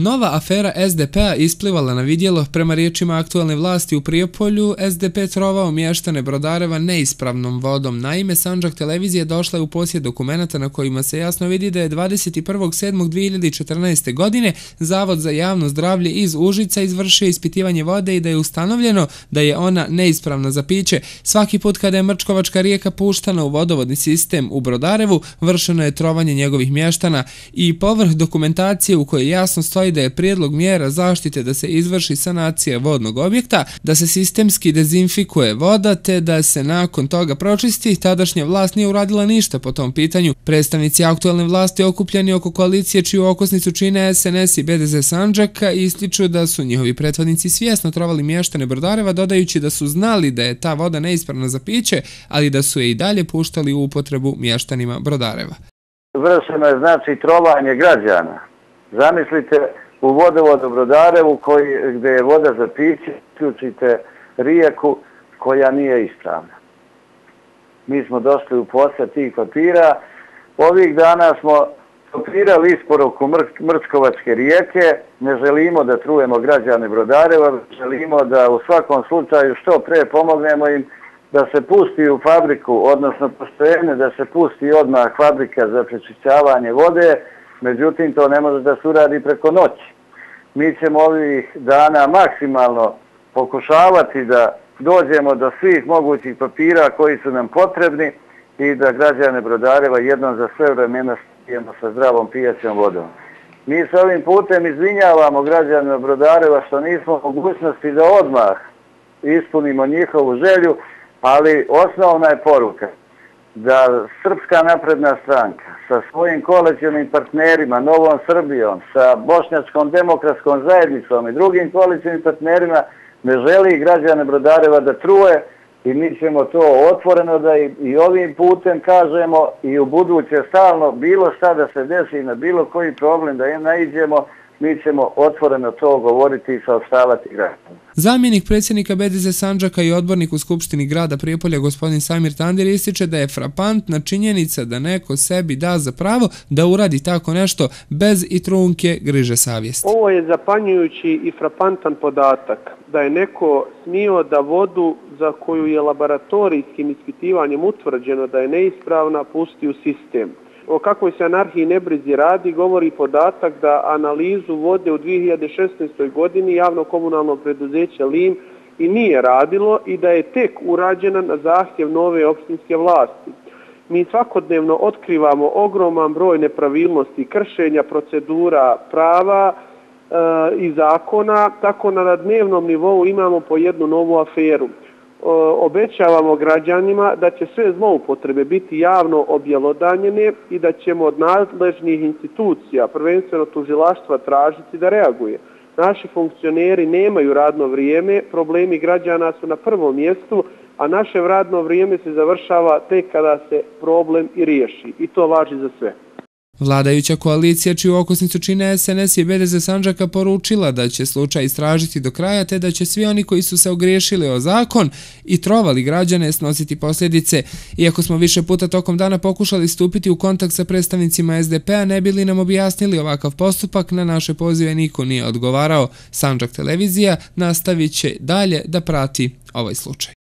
Nova afera SDP-a isplivala na vidjelo. Prema riječima aktualne vlasti u Prijepolju, SDP trovao mještane Brodareva neispravnom vodom. Naime, Sandžak televizije došla je u posjed dokumenata na kojima se jasno vidi da je 21.7.2014. godine Zavod za javno zdravlje iz Užica izvršio ispitivanje vode i da je ustanovljeno da je ona neispravna za piće. Svaki put kada je Mrčkovačka rijeka puštana u vodovodni sistem u Brodarevu, vršeno je trovanje njegovih mještana i povrh dokumentacije u kojoj jasno stoji da je prijedlog mjera zaštite da se izvrši sanacija vodnog objekta, da se sistemski dezinfikuje voda te da se nakon toga pročisti, tadašnja vlast nije uradila ništa po tom pitanju. Predstavnici aktualne vlasti okupljeni oko koalicije čiju okosnicu čine SNS i BDZ Sandžaka ističu da su njihovi prethodnici svjesno trovali mještane Brodareva, dodajući da su znali da je ta voda neispravna za piće, ali da su je i dalje puštali u upotrebu mještanima Brodareva. Vršeno je znači trovanje građana. Zamislite u vodovodu Brodarevu gdje je voda za piće, uključite rijeku koja nije ispravna. Mi smo došli u posjed tih papira. Ovih dana smo kopirali isporuku Mrčkovačke rijeke. Ne želimo da trujemo građane Brodareva, želimo da u svakom slučaju što pre pomognemo im da se pusti u fabriku, odnosno postrojenje da se pusti odmah fabrika za prečišćavanje vode, međutim to ne može da se uradi preko noći. Mi ćemo ovih dana maksimalno pokušavati da dođemo do svih mogućih papira koji su nam potrebni i da građane Brodareva jednom za sve vremena spijemo sa zdravom pijaćom vodom. Mi se ovim putem izvinjavamo građanima Brodareva što nismo u mogućnosti da odmah ispunimo njihovu želju, ali osnovna je poruka da Srpska napredna stranka sa svojim koalicionim partnerima, Novom Srbijom, sa Bošnjačkom demokratskom zajednicom i drugim koalicionim partnerima ne želi građane Brodareva da truje i mi ćemo to otvoreno da i ovim putem kažemo i u buduće stalno bilo šta da se desi na bilo koji problem da naiđemo, mi ćemo otvoreno to govoriti i saopštavati građanima. Zamjenik predsjednika BDZ Sandžaka i odbornik u Skupštini grada Prijepolja gospodin Samir Tandir ističe da je frapantna činjenica da neko sebi da za pravo da uradi tako nešto bez i trunke griže savjesti. Ovo je zapanjujući i frapantan podatak da je neko smio da vodu za koju je laboratorijskim ispitivanjem utvrđeno da je neispravna pusti u sistem. O kakvoj se anarhiji nebrizi radi govori podatak da analizu vode u 2016. godini javno komunalno preduzeće LIM i nije radilo i da je tek urađena na zahtjev nove opštinske vlasti. Mi svakodnevno otkrivamo ogroman broj nepravilnosti, kršenja procedura, prava i zakona, tako na dnevnom nivou imamo po jednu novu aferu. Obećavamo građanima da će sve zloupotrebe biti javno objelodanjene i da ćemo od nadležnih institucija, prvenstveno tužilaštva, tražiti da reaguje. Naši funkcioneri nemaju radno vrijeme, problemi građana su na prvom mjestu, a naše radno vrijeme se završava tek kada se problem i riješi. I to važi za sve. Vladajuća koalicija čiju okosnicu čine SNS i BDZ Sandžaka poručila da će slučaj istražiti do kraja te da će svi oni koji su se ogriješili o zakon i trovali građane snositi posljedice. Iako smo više puta tokom dana pokušali stupiti u kontakt sa predstavnicima SDP-a, ne bili nam objasnili ovakav postupak, na naše pozive niko nije odgovarao. Sandžak televizija nastavit će dalje da prati ovaj slučaj.